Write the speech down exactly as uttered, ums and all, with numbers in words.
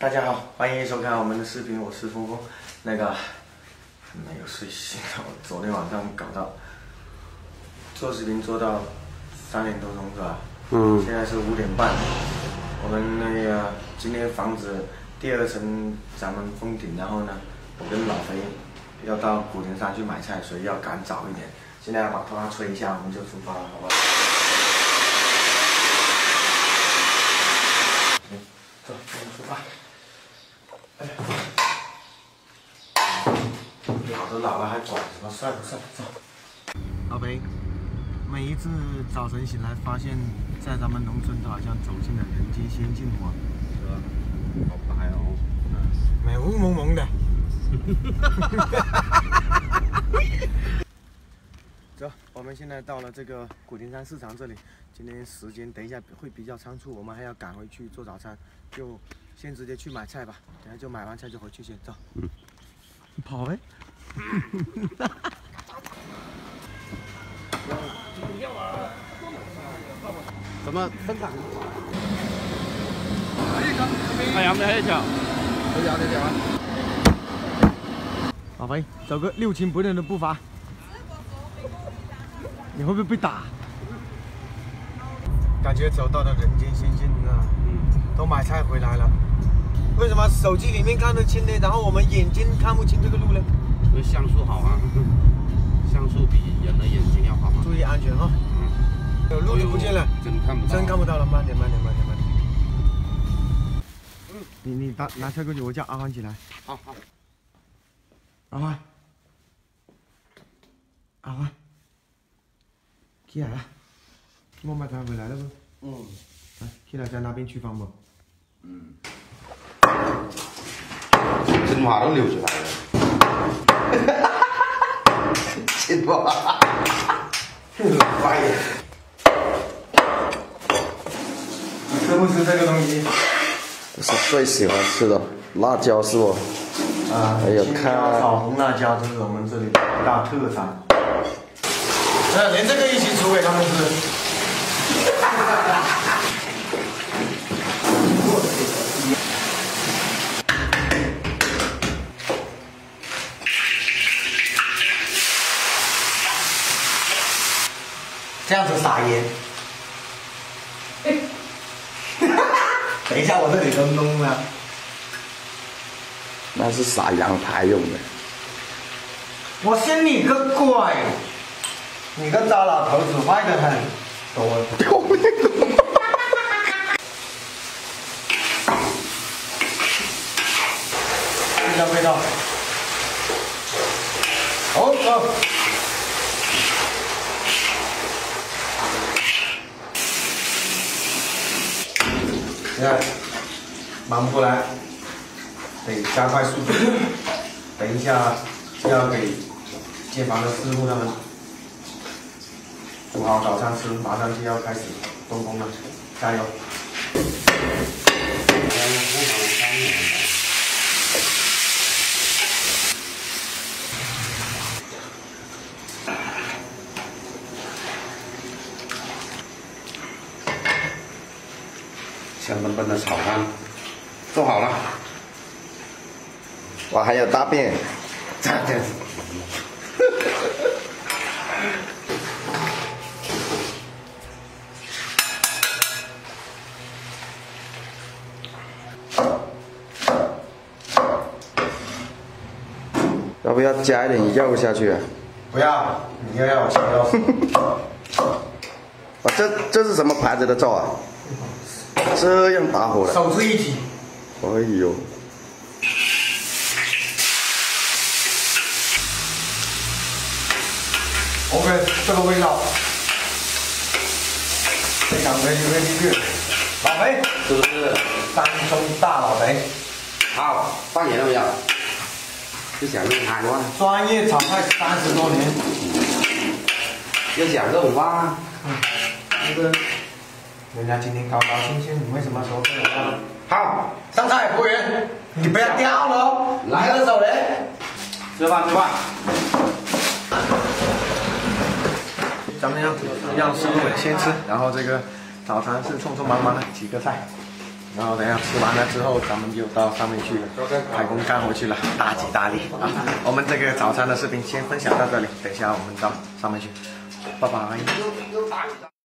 大家好，欢迎收看我们的视频，我是峰峰。那个没有睡醒，我昨天晚上搞到做视频做到三点多钟是吧？嗯。现在是五点半。我们那个今天房子第二层咱们封顶，然后呢，我跟老肥要到古亭山去买菜，所以要赶早一点。现在要把头发吹一下，我们就出发了，好不好？行，走，我们出发。 哎，老都老了还管什么？算了算了，走。老北，每一次早晨醒来，发现在咱们农村都好像走进了人间仙境哇，是吧？好白哦，嗯，美雾蒙蒙的。走，我们现在到了这个古亭山市场这里。今天时间等一下会比较仓促，我们还要赶回去做早餐，就。 先直接去买菜吧，等下就买完菜就回去先走。嗯，跑呗。 怎么分场？太阳的黑脚，黑脚的脚啊！ 老肥，走个六亲不认的步伐，你会不会被打？感觉走到了人间仙境啊！嗯，都买菜回来了。 为什么手机里面看得清呢？然后我们眼睛看不清这个路呢？ 因为像素好啊，像素比人的眼睛要好嘛。 注意安全哈、哦。嗯。有路就不见了，真看不到，真看不到了，慢点，慢点，慢点，慢点。嗯。你你拿拿车过去，我叫阿欢起来。 好好。 阿欢。阿欢。起来了。我买菜回来了不？嗯。来，起来在那边厨房不？嗯。 真话都流出来了，真话， 乖呀！你吃不吃这个东西？ 这是最喜欢吃的辣椒是不？ 啊， 还有看炒红辣椒，这是我们这里的一大特产。嗯，连这个一起煮给他们吃。这样子撒盐，等一下我这里都弄了， 那是撒羊排用的。 我信你个鬼！你个糟老头子，坏得很，懂我？味道味道，好走。 现在忙不过来，得加快速度。等一下就要给街坊的师傅他们煮好早餐吃，马上就要开始动工了，加油！ 香喷喷的炒饭做好了， 哇，还有大便， 这样子。 要不要加一点肉下去啊？ 不要，你又要我切肉。 啊，这这是什么牌子的灶啊？ 这样打火的， 手自一体。 哎呦 ，OK， 这个味道非常 ready ready good。老肥， 是不是？ 山东大老肥。 好，放盐了没有？就想厉害哇！ 专业炒菜三十多年。 要讲这种话。 嗯，这个。 人家今天高高兴兴，你为什么说这种话？好，上菜，服务员，你不要掉了哦，来二手人，吃饭吃饭。咱们要让师傅先吃，然后这个早餐是匆匆忙忙的几个菜。 然后等下吃完了之后，咱们就到上面去开工干活去了，大吉大利啊！我们这个早餐的视频先分享到这里，等一下我们到上面去，拜拜。